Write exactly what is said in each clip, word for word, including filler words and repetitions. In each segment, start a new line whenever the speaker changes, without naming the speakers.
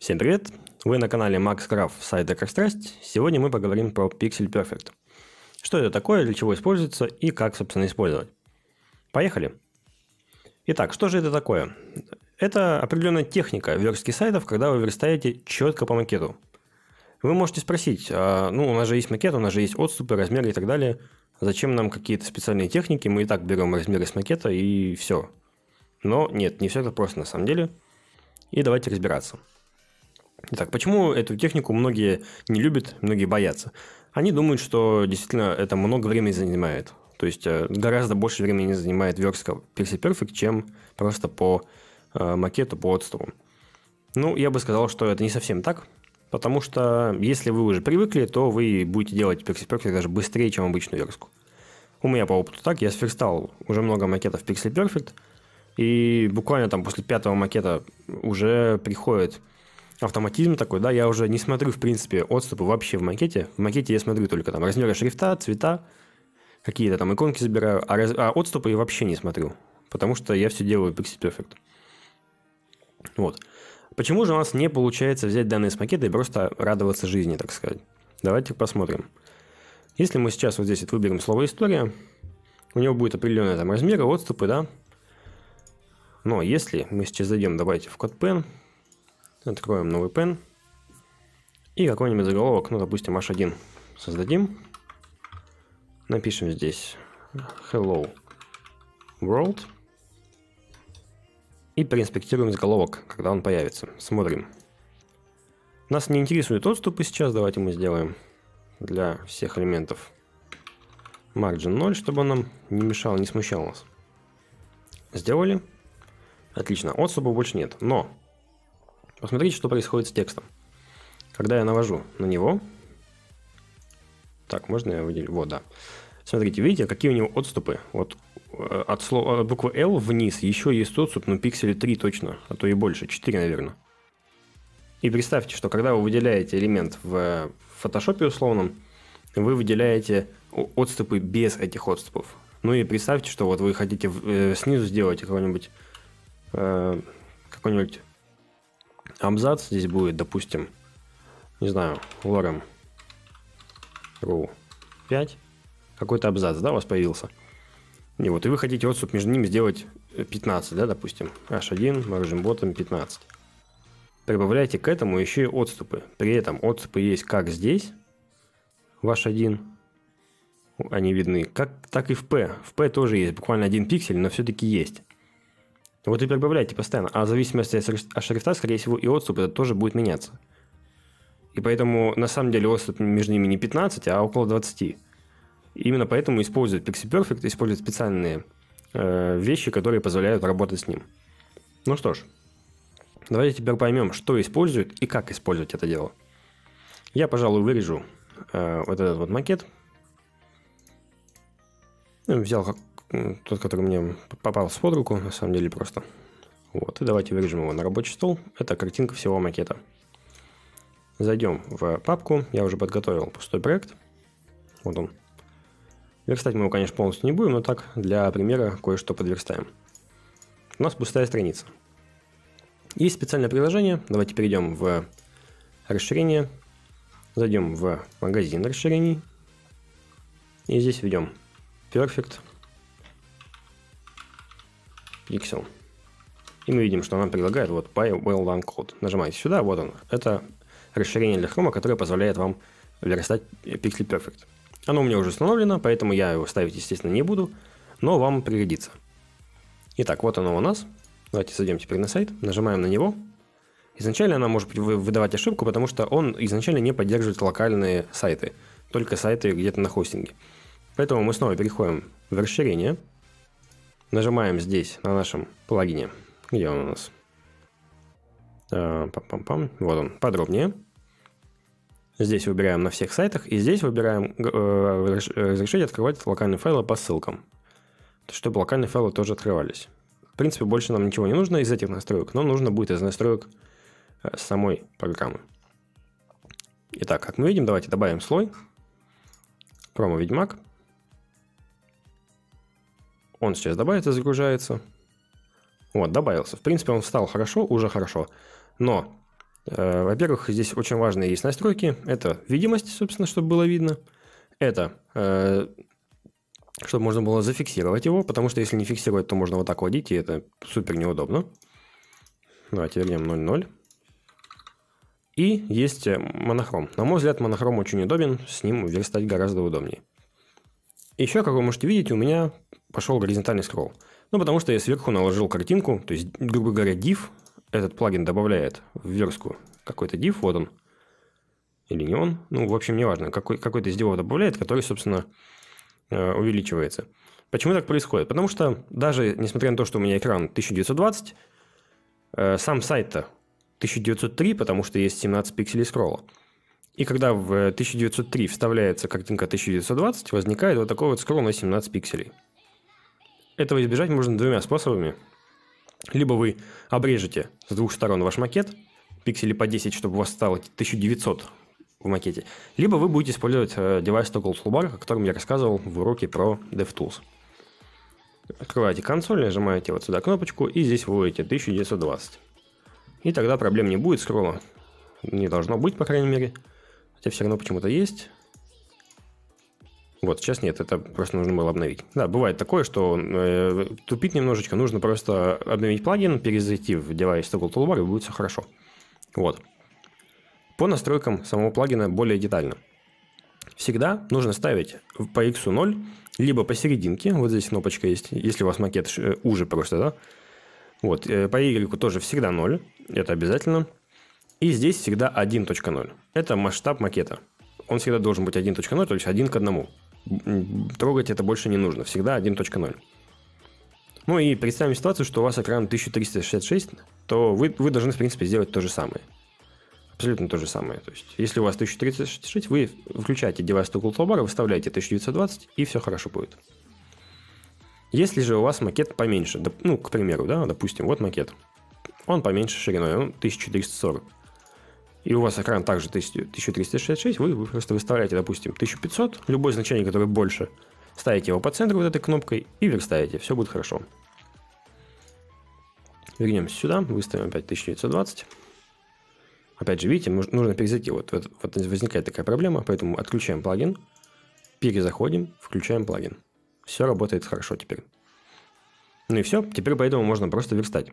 Всем привет! Вы на канале MaxCraft сайта как страсть. Сегодня мы поговорим про Pixel Perfect. Что это такое, для чего используется и как, собственно, использовать. Поехали! Итак, что же это такое? Это определенная техника верстки сайтов, когда вы верстаете четко по макету. Вы можете спросить, а, ну у нас же есть макет, у нас же есть отступы, размеры и так далее. Зачем нам какие-то специальные техники? Мы и так берем размеры с макета и все. Но нет, не все это просто на самом деле. И давайте разбираться. Итак, почему эту технику многие не любят, многие боятся? Они думают, что действительно это много времени занимает. То есть гораздо больше времени занимает верстка Pixel Perfect, чем просто по э, макету, по отступу. Ну, я бы сказал, что это не совсем так. Потому что если вы уже привыкли, то вы будете делать Pixel Perfect даже быстрее, чем обычную верстку. У меня по опыту так, я сверстал уже много макетов Pixel Perfect. И буквально там после пятого макета уже приходит автоматизм такой, да, я уже не смотрю, в принципе, отступы вообще в макете. В макете я смотрю только там размеры шрифта, цвета, какие-то там иконки забираю, а, раз... а отступы я вообще не смотрю, потому что я все делаю Pixel Perfect. Вот. Почему же у нас не получается взять данные с макета и просто радоваться жизни, так сказать? Давайте посмотрим. Если мы сейчас вот здесь вот выберем слово «история», у него будет определенные там размеры, отступы, да. Но если мы сейчас зайдем, давайте в код пен, откроем новый пен и какой-нибудь заголовок, ну, допустим, эйч один создадим. Напишем здесь Hello World. И проинспектируем заголовок, когда он появится. Смотрим. Нас не интересуют отступы сейчас. Давайте мы сделаем для всех элементов margin ноль, чтобы он нам не мешал, не смущал нас. Сделали. Отлично. Отступов больше нет. Но посмотрите, что происходит с текстом. Когда я навожу на него. Так, можно я выделю? Вот, да. Смотрите, видите, какие у него отступы? Вот от, слова, от буквы L вниз еще есть отступ, ну, пикселей три точно, а то и больше, четыре, наверное. И представьте, что когда вы выделяете элемент в фотошопе условном, вы выделяете отступы без этих отступов. Ну и представьте, что вот вы хотите э, снизу сделать какой-нибудь э, какой-нибудь абзац, здесь будет, допустим, не знаю, lorem ru пять, какой-то абзац, да, у вас появился. И вот, и вы хотите отступ между ними сделать пятнадцать, да, допустим, эйч один, margin bottom пятнадцать. Прибавляйте к этому еще и отступы. При этом отступы есть как здесь, в эйч один, они видны, как, так и в P. В P тоже есть буквально один пиксель, но все-таки есть. Вот и прибавляйте постоянно. А в зависимости от шрифта, скорее всего, и отступ это тоже будет меняться. И поэтому, на самом деле, отступ между ними не пятнадцать, а около двадцати. Именно поэтому используют Pixel Perfect, используют специальные э, вещи, которые позволяют работать с ним. Ну что ж, давайте теперь поймем, что используют и как использовать это дело. Я, пожалуй, вырежу э, вот этот вот макет. Взял как, тот, который мне попался под руку, на самом деле просто. Вот, и давайте вырежем его на рабочий стол. Это картинка всего макета. Зайдем в папку. Я уже подготовил пустой проект. Вот он. Верстать мы его, конечно, полностью не будем, но так, для примера, кое-что подверстаем. У нас пустая страница. Есть специальное приложение. Давайте перейдем в расширение. Зайдем в магазин расширений. И здесь введем Perfect Pixel. И мы видим, что нам предлагает вот Buy Well Done Code. Нажимаете сюда, вот он. Это расширение для Chrome, которое позволяет вам верстать Pixel Perfect. Оно у меня уже установлено, поэтому я его ставить, естественно, не буду, но вам пригодится. Итак, вот оно у нас. Давайте зайдем теперь на сайт, нажимаем на него. Изначально она может выдавать ошибку, потому что он изначально не поддерживает локальные сайты, только сайты где-то на хостинге. Поэтому мы снова переходим в расширение, нажимаем здесь на нашем плагине, где он у нас? Пам-пам-пам. Вот он, подробнее. Здесь выбираем на всех сайтах, и здесь выбираем э, разрешить открывать локальные файлы по ссылкам, чтобы локальные файлы тоже открывались. В принципе, больше нам ничего не нужно из этих настроек, но нужно будет из настроек самой программы. Итак, как мы видим, давайте добавим слой. Промо Ведьмак. Он сейчас добавится, загружается. Вот, добавился. В принципе, он встал хорошо, уже хорошо. Но Во-первых, здесь очень важные есть настройки. Это видимость, собственно, чтобы было видно. Это чтобы можно было зафиксировать его, потому что если не фиксировать, то можно вот так водить, и это супер неудобно. Давайте вернем ноль ноль. И есть монохром. На мой взгляд, монохром очень удобен, с ним верстать гораздо удобнее. Еще, как вы можете видеть, у меня пошел горизонтальный скролл. Ну, потому что я сверху наложил картинку, то есть, грубо говоря, div, этот плагин добавляет в верстку какой-то div, вот он, или не он, ну, в общем, неважно, какой, какой-то из дивов добавляет, который, собственно, увеличивается. Почему так происходит? Потому что даже несмотря на то, что у меня экран тысяча девятьсот двадцать, сам сайт-то тысяча девятьсот три, потому что есть семнадцать пикселей скролла. И когда в тысяча девятьсот три вставляется картинка тысяча девятьсот двадцать, возникает вот такой вот скролл на семнадцать пикселей. Этого избежать можно двумя способами. Либо вы обрежете с двух сторон ваш макет, пикселей по десять, чтобы у вас стало тысяча девятьсот в макете. Либо вы будете использовать девайс Toggle Toolbar, о котором я рассказывал в уроке про DevTools. Открываете консоль, нажимаете вот сюда кнопочку и здесь вводите тысяча девятьсот двадцать. И тогда проблем не будет, скролла не должно быть, по крайней мере. Хотя все равно почему-то есть. Вот, сейчас нет, это просто нужно было обновить. Да, бывает такое, что э, тупит немножечко, нужно просто обновить плагин, перезайти в девайс Toggle Toolbar, и будет все хорошо. Вот. По настройкам самого плагина более детально. Всегда нужно ставить по X ноль, либо посерединке, вот здесь кнопочка есть, если у вас макет уже просто, да. Вот, по Y тоже всегда ноль, это обязательно. И здесь всегда один точка ноль. Это масштаб макета. Он всегда должен быть один точка ноль, то есть один к одному. Трогать это больше не нужно. Всегда один точка ноль. Ну и представим ситуацию, что у вас экран тысяча триста шестьдесят шесть, то вы, вы должны, в принципе, сделать то же самое. Абсолютно то же самое. То есть, если у вас тысяча триста шестьдесят шесть, вы включаете девайс Toggle Toolbar, выставляете тысяча девятьсот двадцать, и все хорошо будет. Если же у вас макет поменьше, ну, к примеру, да, допустим, вот макет. Он поменьше шириной, он тысяча четыреста сорок. И у вас экран также тысяча триста шестьдесят шесть, вы, вы просто выставляете, допустим, тысяча пятьсот, любое значение, которое больше, ставите его по центру вот этой кнопкой и верстаете, все будет хорошо. Вернемся сюда, выставим опять тысяча девятьсот двадцать. Опять же, видите, нужно перезайти, вот, вот, вот возникает такая проблема, поэтому отключаем плагин, перезаходим, включаем плагин. Все работает хорошо теперь. Ну и все, теперь поэтому можно просто верстать.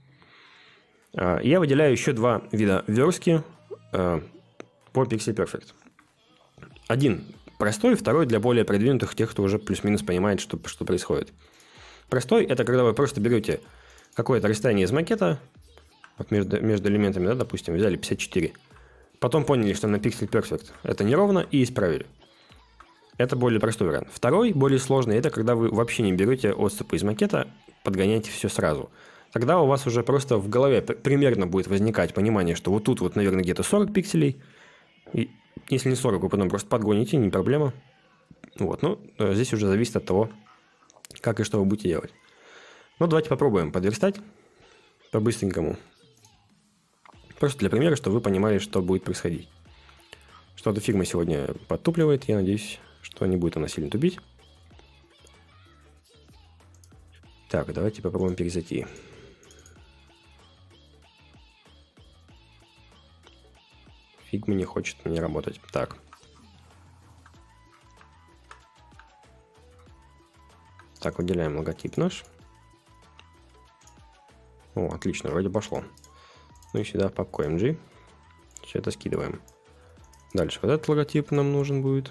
Я выделяю еще два вида верстки по Pixel Perfect. Один простой, второй для более продвинутых, тех, кто уже плюс-минус понимает, что, что происходит. Простой – это когда вы просто берете какое-то расстояние из макета, вот между, между элементами, да, допустим, взяли пятьдесят четыре, потом поняли, что на Pixel Perfect это неровно, и исправили. Это более простой вариант. Второй, более сложный, это когда вы вообще не берете отступы из макета, подгоняете все сразу. Тогда у вас уже просто в голове примерно будет возникать понимание, что вот тут вот, наверное, где-то сорок пикселей. И если не сорок, вы потом просто подгоните, не проблема. Вот, ну, здесь уже зависит от того, как и что вы будете делать. Ну, давайте попробуем подверстать по-быстренькому. Просто для примера, чтобы вы понимали, что будет происходить. Что-то фигма сегодня подтупливает, я надеюсь, что не будет она сильно тупить. Так, давайте попробуем перезайти. Фигма не хочет мне работать. Так. Так, выделяем логотип наш. О, отлично, вроде пошло. Ну и сюда в папку эм джи. Все это скидываем. Дальше вот этот логотип нам нужен будет.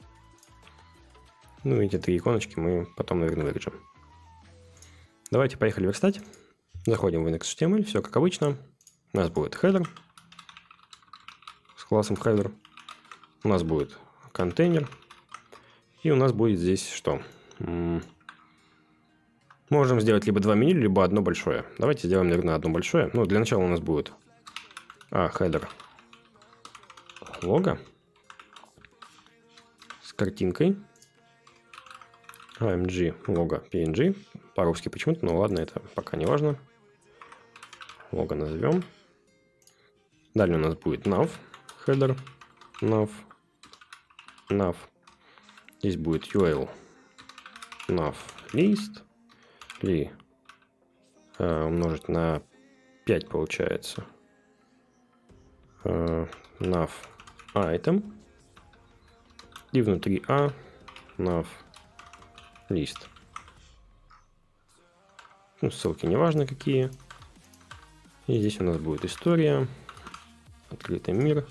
Ну и эти три иконочки мы потом, наверное, вырежем. Давайте поехали верстать. Заходим в индекс эйч ти эм эль. Все как обычно. У нас будет header с классом header. У нас будет контейнер. И у нас будет здесь что? Можем сделать либо два меню, либо одно большое. Давайте сделаем, наверное, одно большое. Ну, для начала у нас будет а, header лого с картинкой. эй эм джи лого пи эн джи. По-русски почему-то, но ладно, это пока не важно. Лого назовем. Далее у нас будет nav header, nav, nav. Здесь будет ю эл nav list. Ли э, умножить на пять получается. э, nav item и внутри a nav list. Ну, ссылки неважно какие. И здесь у нас будет история, открытый мир.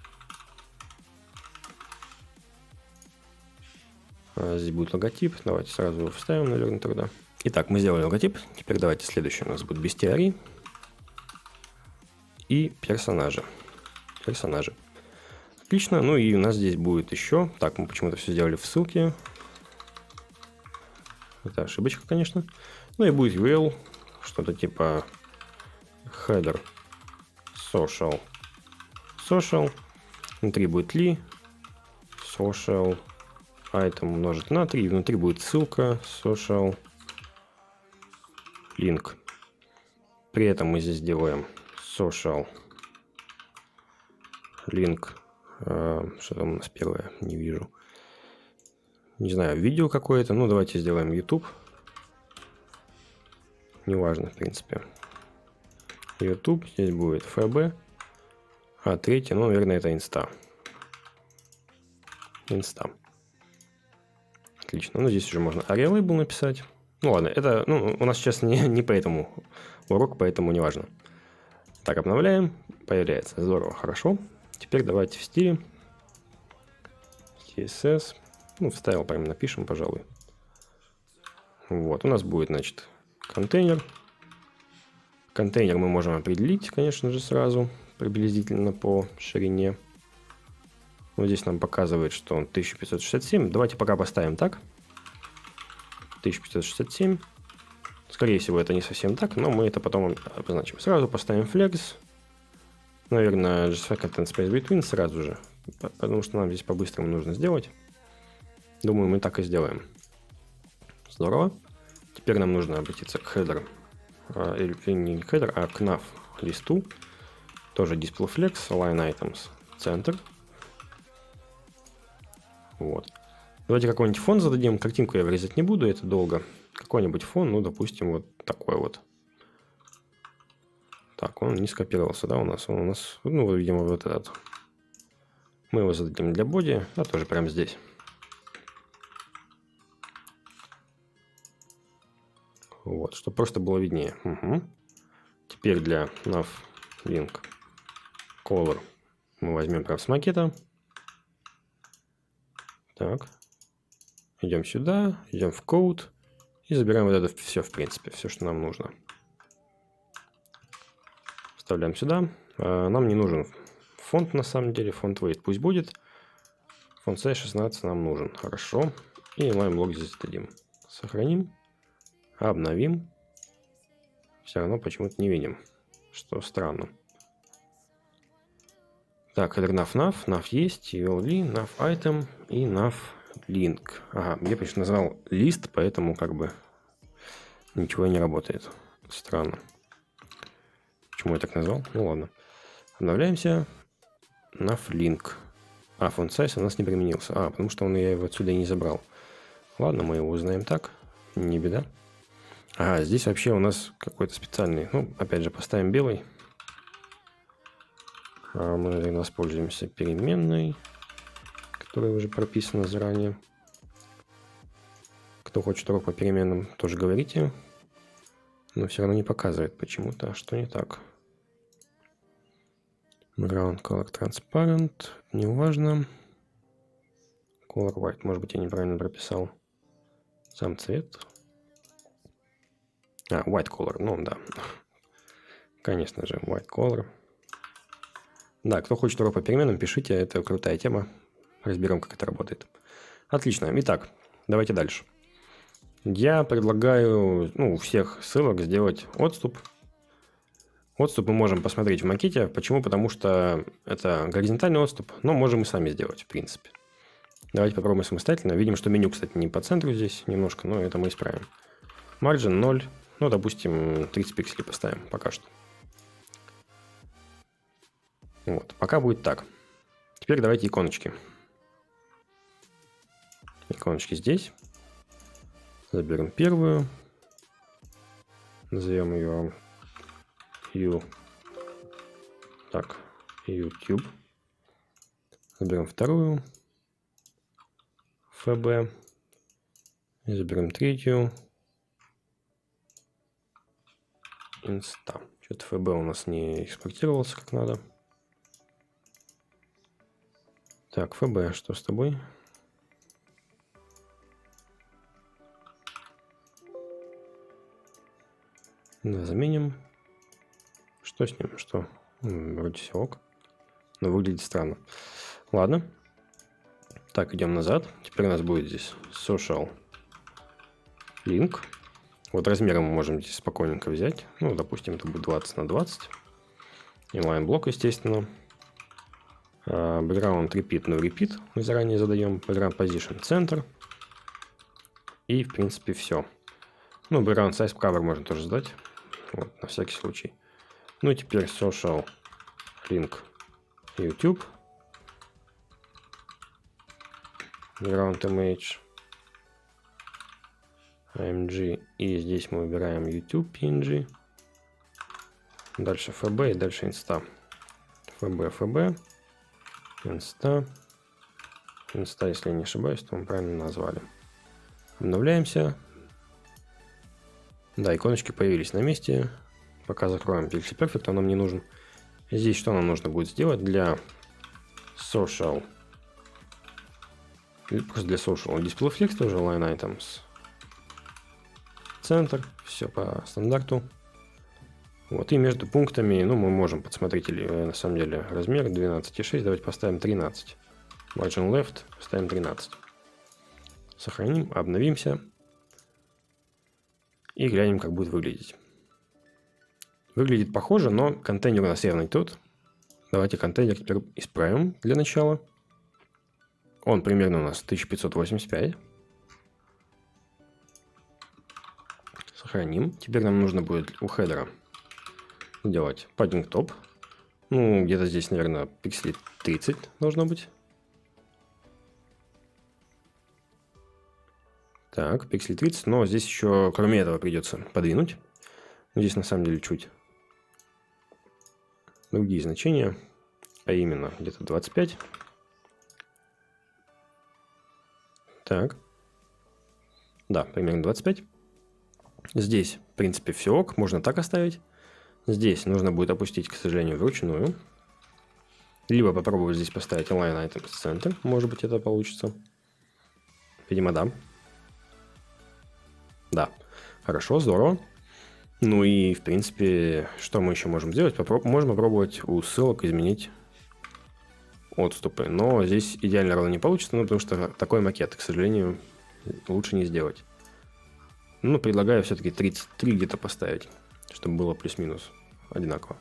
А здесь будет логотип. Давайте сразу его вставим, наверное, тогда. Итак, мы сделали логотип. Теперь давайте следующее у нас будет бестиарий и персонажи. Персонажи. Отлично. Ну и у нас здесь будет еще. Так, мы почему-то все сделали в ссылке. Это ошибочка, конечно. Ну и будет ю эл, что-то типа header social social. Внутри будет ли social item умножить на три. И внутри будет ссылка social link. При этом мы здесь делаем social link. Э, что там у нас первое? Не вижу. Не знаю, видео какое-то. Ну, давайте сделаем YouTube. Неважно, в принципе. YouTube. Здесь будет эф би. А третье, ну, наверное, это инста. Инста. Отлично. Ну, здесь уже можно Aria Label написать. Ну, ладно, это, ну, у нас сейчас не, не по этому урок, поэтому не важно. Так, обновляем. Появляется. Здорово, хорошо. Теперь давайте в стиле си эс эс. Ну, в стайл прям напишем, пожалуй. Вот, у нас будет, значит, контейнер. Контейнер мы можем определить, конечно же, сразу, приблизительно по ширине. Вот здесь нам показывает, что он тысяча пятьсот шестьдесят семь. Давайте пока поставим так. тысяча пятьсот шестьдесят семь. Скорее всего, это не совсем так, но мы это потом обозначим. Сразу поставим flex. Наверное, justify content space between сразу же, потому что нам здесь по-быстрому нужно сделать. Думаю, мы так и сделаем. Здорово. Теперь нам нужно обратиться к header, или не к header, а к nav листу. Тоже displayFlex, align items, center. Вот. Давайте какой-нибудь фон зададим. Картинку я вырезать не буду, это долго. Какой-нибудь фон, ну, допустим, вот такой вот. Так, он не скопировался, да, у нас? Он у нас, ну, видимо, вот этот. Мы его зададим для боди, а тоже прямо здесь. Вот, чтобы просто было виднее. Угу. Теперь для nav link color мы возьмем прям с макета. Так. Идем сюда, идем в code и забираем вот это все, в принципе, все, что нам нужно. Вставляем сюда. Нам не нужен фонд, на самом деле. Фонд weight пусть будет. Фонд size шестнадцать нам нужен. Хорошо. И inline блок здесь дадим. Сохраним. Обновим. Все равно почему-то не видим. Что странно. Так, header nav nav. Nav есть. ю эл ли, nav item и nav link. Ага, я почти назвал лист, поэтому как бы ничего не работает. Странно. Почему я так назвал? Ну ладно. Обновляемся. Nav link. А, font size у нас не применился. А, потому что он, я его отсюда и не забрал. Ладно, мы его узнаем так. Не беда. Ага, здесь вообще у нас какой-то специальный. Ну, опять же, поставим белый. А мы, наверное, воспользуемся переменной, которая уже прописана заранее. Кто хочет урок по переменным, тоже говорите. Но все равно не показывает почему-то. Что не так? Background color transparent. Не важно. Color white. Может быть, я неправильно прописал сам цвет. А, white color. Ну, да. Конечно же, white color. Да, кто хочет урок по переменам, пишите. Это крутая тема. Разберем, как это работает. Отлично. Итак, давайте дальше. Я предлагаю, ну, у всех ссылок сделать отступ. Отступ мы можем посмотреть в макете. Почему? Потому что это горизонтальный отступ, но можем и сами сделать, в принципе. Давайте попробуем самостоятельно. Видим, что меню, кстати, не по центру здесь немножко, но это мы исправим. Margin ноль. Ну, допустим, тридцать пикселей поставим пока что. Вот, пока будет так. Теперь давайте иконочки. Иконочки здесь. Заберем первую. Назовем ее U. Так, YouTube. Заберем вторую. эф би. И заберем третью. Инста. Что-то эф би у нас не экспортировался как надо. Так, эф би, что с тобой? Да, заменим. Что с ним? Что? Вроде все ок. Но выглядит странно. Ладно. Так, идем назад. Теперь у нас будет здесь social link. Вот размером мы можем здесь спокойненько взять. Ну, допустим, это будет двадцать на двадцать. Inline-блок, естественно. Uh, background repeat, no repeat. Мы заранее задаем. Background position center. И, в принципе, все. Ну, background size cover можно тоже задать. Вот, на всякий случай. Ну, и теперь social link YouTube. Background image. img. И здесь мы выбираем YouTube пи эн джи. Дальше эф би и дальше инста. эф би, эф би. Инста. Инста, если я не ошибаюсь, то мы правильно назвали. Обновляемся. Да, иконочки появились на месте. Пока закроем Pixel Perfect, он нам не нужен. Здесь что нам нужно будет сделать для social? Просто для social. Display Flex тоже line items. Центр. Все по стандарту. Вот, и между пунктами, ну, мы можем подсмотреть, или, на самом деле, размер двенадцать и шесть. Давайте поставим тринадцать. Margin left ставим тринадцать. Сохраним, обновимся. И глянем, как будет выглядеть. Выглядит похоже, но контейнер у нас явно не тот. Давайте контейнер теперь исправим для начала. Он примерно у нас тысяча пятьсот восемьдесят пять. Сохраним. Теперь нам нужно будет у хедера делать padding top. Ну, где-то здесь, наверное, пикселей тридцать должно быть. Так, пикселей тридцать, но здесь еще, кроме этого, придется подвинуть. Здесь, на самом деле, чуть другие значения, а именно где-то двадцать пять. Так. Да, примерно двадцать пять. Здесь, в принципе, все ок, можно так оставить. Здесь нужно будет опустить, к сожалению, вручную. Либо попробовать здесь поставить Align Items Center. Может быть, это получится. Видимо, да. Да. Хорошо, здорово. Ну и, в принципе, что мы еще можем сделать? Попроб... Можем попробовать у ссылок изменить отступы. Но здесь идеально ровно не получится, ну, потому что такой макет, к сожалению, лучше не сделать. Ну, предлагаю все-таки тридцать три где-то поставить, чтобы было плюс-минус одинаково.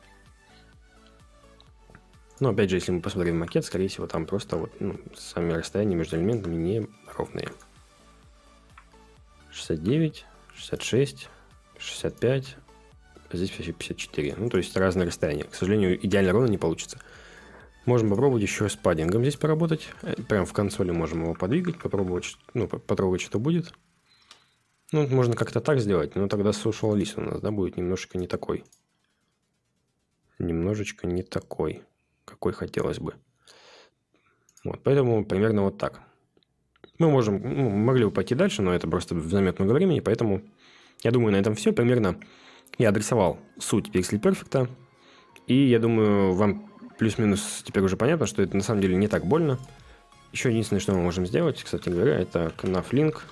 Но опять же, если мы посмотрим макет, скорее всего, там просто вот, ну, сами расстояния между элементами не ровные. шестьдесят девять, шестьдесят шесть, шестьдесят пять, а здесь вообще пятьдесят четыре. Ну, то есть разные расстояния. К сожалению, идеально ровно не получится. Можем попробовать еще с паддингом здесь поработать. Прям в консоли можем его подвигать, попробовать, ну, потрогать, что будет. Ну, можно как-то так сделать, но тогда social list у нас, да, будет немножечко не такой. Немножечко не такой, какой хотелось бы. Вот, поэтому примерно вот так. Мы можем, ну, могли бы пойти дальше, но это просто займет много времени, поэтому я думаю, на этом все. Примерно я адресовал суть Pixel Perfect, и я думаю, вам плюс-минус теперь уже понятно, что это на самом деле не так больно. Еще единственное, что мы можем сделать, кстати говоря, это Knaf Link.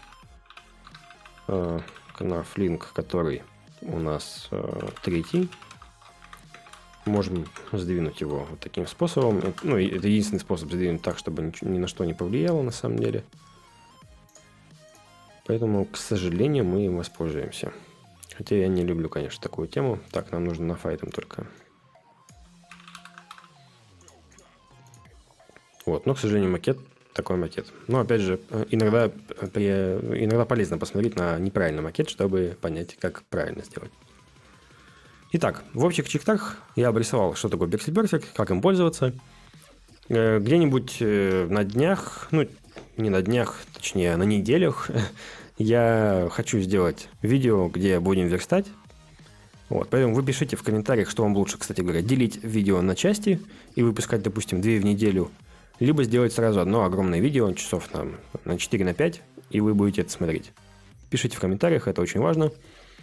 Knaf Link, который у нас э, третий. Можем сдвинуть его вот таким способом. Ну, это единственный способ сдвинуть так, чтобы ни, ни на что не повлияло на самом деле. Поэтому, к сожалению, мы им воспользуемся. Хотя я не люблю, конечно, такую тему. Так, нам нужно на файтом только. Вот, но, к сожалению, макет такой макет. Но, опять же, иногда, при, иногда полезно посмотреть на неправильный макет, чтобы понять, как правильно сделать. Итак, в общих чертах я обрисовал, что такое Pixel Perfect, как им пользоваться. Где-нибудь на днях, ну, не на днях, точнее, на неделях, я хочу сделать видео, где будем верстать. Вот, поэтому вы пишите в комментариях, что вам лучше, кстати говоря, делить видео на части и выпускать, допустим, две в неделю, либо сделать сразу одно огромное видео, часов на, на четыре на пять, и вы будете это смотреть. Пишите в комментариях, это очень важно.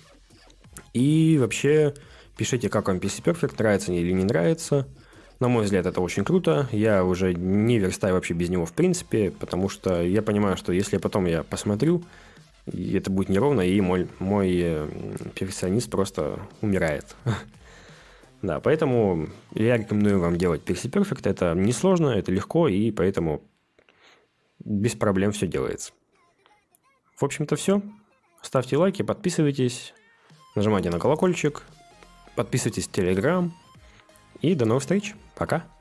И вообще пишите, как вам пи си Perfect, нравится или не нравится. На мой взгляд, это очень круто. Я уже не верстаю вообще без него в принципе, потому что я понимаю, что если потом я посмотрю, и это будет неровно, и мой, мой перфекционист просто умирает. Да, поэтому я рекомендую вам делать пи си Perfect. Это несложно, это легко, и поэтому без проблем все делается. В общем-то, все. Ставьте лайки, подписывайтесь, нажимайте на колокольчик, подписывайтесь в Telegram. И до новых встреч. Пока.